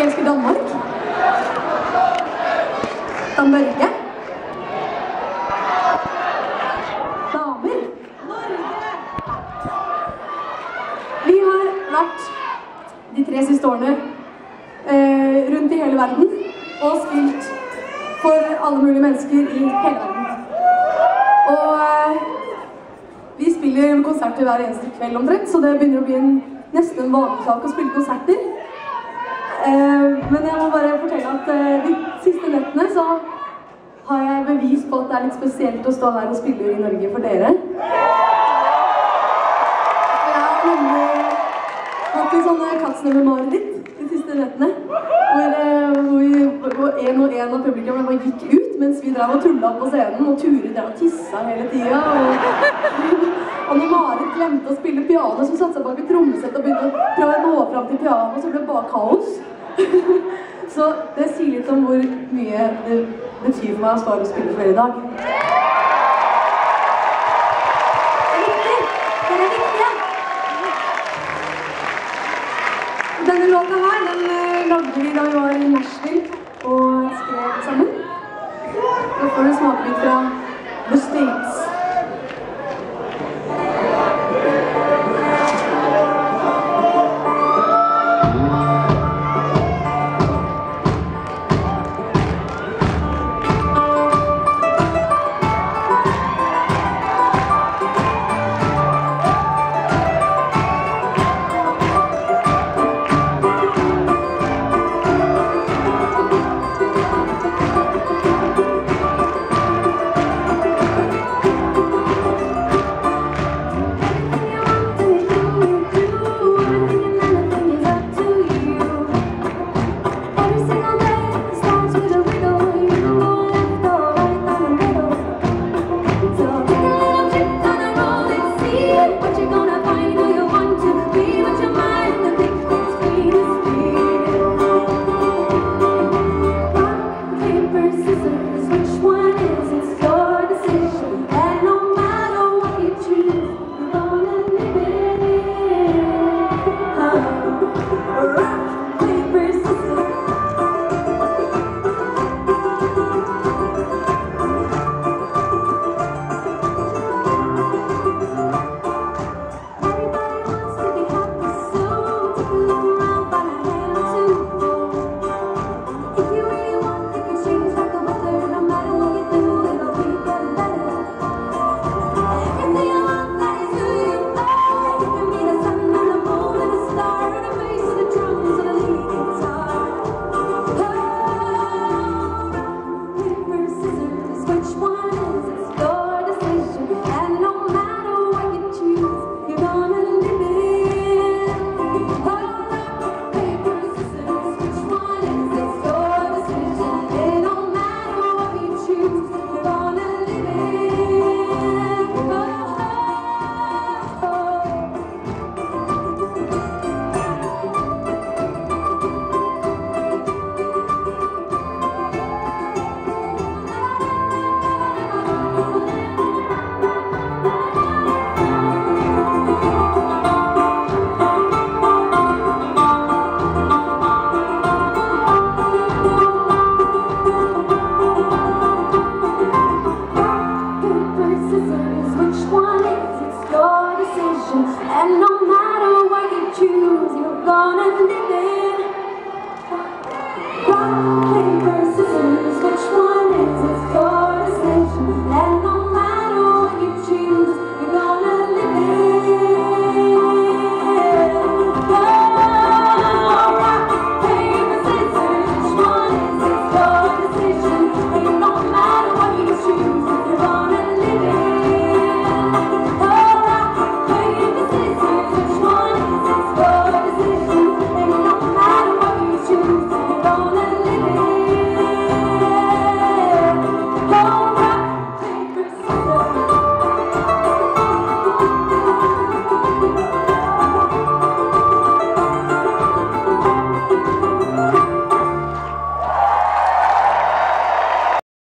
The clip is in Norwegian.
elsker Danmark. Danberge. Damer. Norge. Vi har vært de 3 siste årene rundt i hele verden og spilt for alle mulige mennesker i hele verden. Og vi spiller konserter hver eneste kveld omtrent, så det begynner å bli nesten en vanlig sak å spille konserter. Men jeg må bare fortelle at de siste nettene så har jeg bevis på at det litt spesielt å stå her og spille i Norge for dere. Jeg har nemlig hatt litt sånne katsnøve-mareritt de siste nettene, hvor en og en av publikum bare gikk ut mens vi drev og tullet på scenen, og Ture drev og tissa hele tida. Og når Marit glemte å spille piano, så satte seg bak et trommesett og begynte å prøve å nå fram til piano, så ble det bare kaos. Så det sier litt om hvor mye det betyr for meg å stå her og spille for dere i dag. Det er viktig! Dere er viktige! Denne låta her, den lagde vi da vi var i Nashville og skrev sammen. Da får du smake litt fra The States.